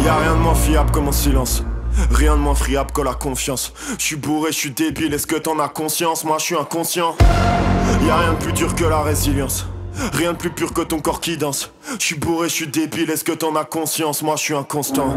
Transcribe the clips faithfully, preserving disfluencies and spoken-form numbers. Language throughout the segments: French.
Y'a rien de moins fiable que mon silence. Rien de moins friable que la confiance. J'suis bourré, j'suis débile, est-ce que t'en as conscience? Moi j'suis inconscient. Y'a rien de plus dur que la résilience. Rien de plus pur que ton corps qui danse. J'suis bourré, j'suis débile, est-ce que t'en as conscience? Moi j'suis inconstant.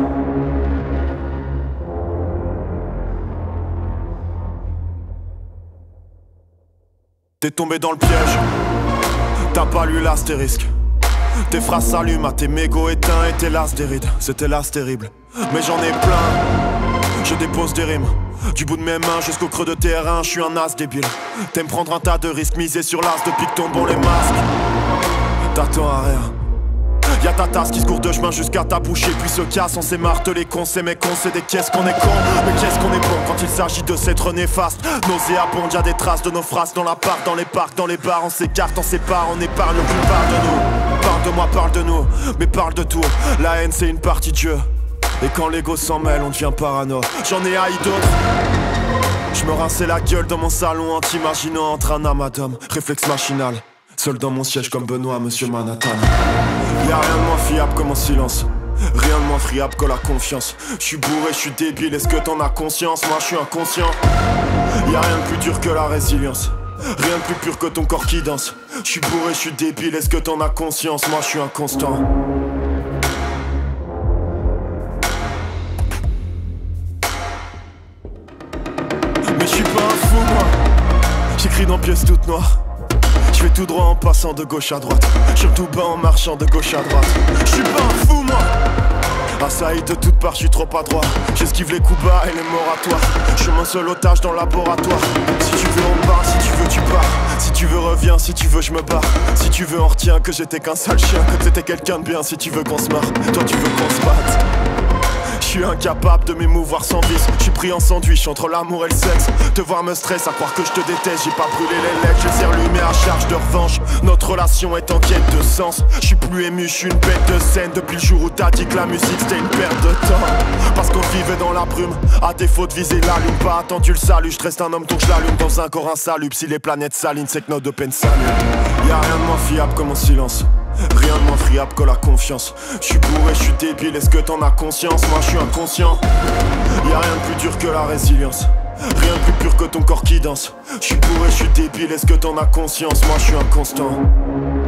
T'es tombé dans le piège. T'as pas lu l'astérisque. Tes phrases s'allument à tes mégots éteints et tes lasses des rides. C'était l'as terrible, mais j'en ai plein. Je dépose des rimes du bout de mes mains jusqu'au creux de terrain. Je suis un as débile. T'aimes prendre un tas de risques, miser sur l'as depuis que tombent les masques. T'attends à rien. Y'a ta tasse qui se court de chemin jusqu'à ta bouche et puis se casse. On s'est martelé con, c'est mes cons, c'est des qu'est-ce qu'on est con. Mais qu'est-ce qu'on est bon quand il s'agit de s'être néfaste. Nauséabonde, y'a des traces de nos phrases dans l'appart, dans les parcs, dans les bars. On s'écarte, on sépare, on épargne, aucune part de nous. Parle de moi, parle de nous, mais parle de tout. La haine c'est une partie de jeu. Et quand l'ego s'en mêle, on devient parano. J'en ai haï d'autres. Je me rinçais la gueule dans mon salon en t'imaginant entre un amadum. Réflexe machinal, seul dans mon siège comme Benoît, monsieur Manhattan. Y'a rien de moins fiable que mon silence. Rien de moins friable que la confiance. J'suis bourré, j'suis débile, est-ce que t'en as conscience? Moi j'suis inconscient. Y'a rien de plus dur que la résilience. Rien de plus pur que ton corps qui danse. J'suis bourré, j'suis débile, est-ce que t'en as conscience? Moi j'suis inconstant. Mais j'suis pas un fou moi. J'écris dans pièces toutes noires. Je vais tout droit en passant de gauche à droite. Surtout bas en marchant de gauche à droite. Je suis pas un fou moi. Assailli de toutes parts, je suis trop adroit. J'esquive les coups bas et les moratoires. Je suis mon seul otage dans le laboratoire. Si tu veux on part, si tu veux tu pars. Si tu veux reviens, si tu veux je me barre. Si tu veux on retient que j'étais qu'un sale chien, que t'étais quelqu'un de bien. Si tu veux qu'on se marre, toi tu veux qu'on se batte. Je suis incapable de m'émouvoir sans vice. Je suis pris en sandwich entre l'amour et le sexe. Te voir me stresse, à croire que je te déteste. J'ai pas brûlé les lèvres, je les ai rallumés à charge de revanche. Notre relation est en quête de sens. Je suis plus ému, je suis une bête de scène. Depuis le jour où t'as dit que la musique c'était une perte de temps. Parce qu'on vivait dans la brume, à défaut de viser la lune. Pas attendu le salut, je reste un homme donc je l'allume. Dans un corps insalubre, si les planètes s'alignent c'est que nos deux peines s'allument. Y'a rien de moins fiable que mon silence. Rien de moins friable que la confiance. J'suis bourré, j'suis débile, est-ce que t'en as conscience? Moi j'suis inconscient. Y'a rien de plus dur que la résilience. Rien de plus pur que ton corps qui danse. J'suis bourré, j'suis débile, est-ce que t'en as conscience? Moi j'suis inconstant.